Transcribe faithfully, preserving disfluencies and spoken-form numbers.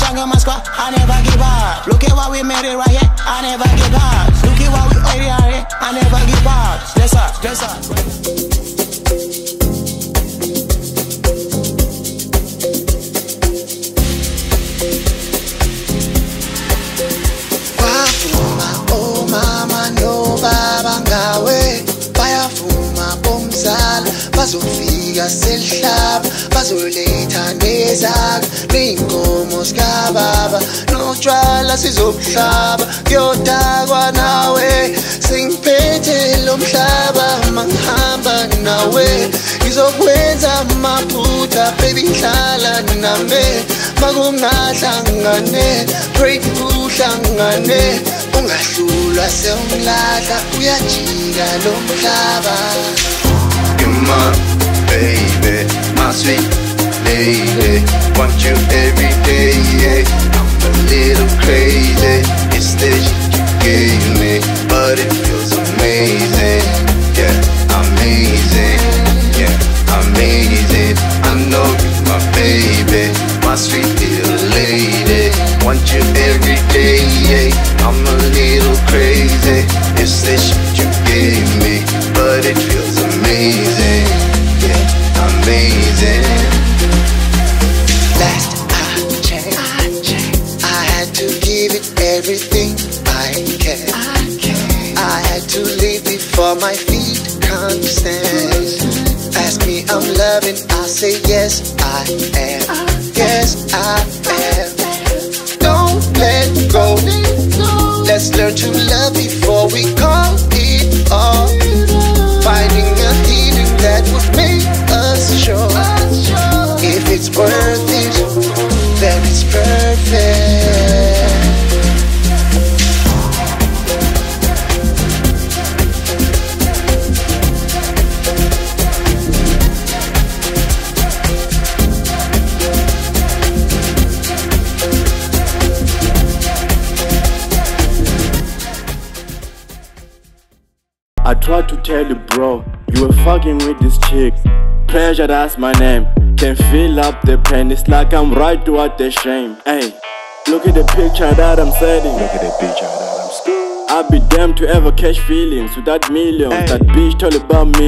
song in my squad, I never give up. Look at what we made it right here, I never give up. Look at what we made it right here, I never give up. Dress up, dress up. Bavuma, oh mama, no baba ngawe. Bayavuma bomzala, bazofika selihlaba, bazoletha nezakho ney'nkomo zikababa, notshwala sizobuhlaba, kuyodakwa nawe. Sengiphethe lo mhlaba, mangihamba nawe, ngizokwenza amaphutha, baby hlala nami. Makungahlangane, pray kuhlangane, ungahlulwa sewumlahla, uyajika lo mhlaba. You're my baby, my sweet lady, want you every day, yeah. I'm a little crazy, it's the shit you gave me, but it feels amazing, yeah, amazing, yeah, amazing. I know you're my baby, my sweet little lady, want you every day, yeah. I'm a little crazy, it's the shit you gave me, but it feels amazing, yeah, amazing. Last I checked, I had to give it everything I can. I had to leave before my feet can't stand. Ask me I'm loving, I'll say yes I am. Yes I am. Don't let go. Let's learn to love before we call it off. Finding a healing that would make us sure. If it's worth it, then it's perfect. I tried to tell you, bro, you were fucking with this chick. Pressure, that's my name. Can fill up the pain, it's like I'm right toward the shame. Hey, look at the picture that I'm setting. Look at the picture that I'm setting. I'd be damned to ever catch feelings with that million. Ay. That bitch told about me.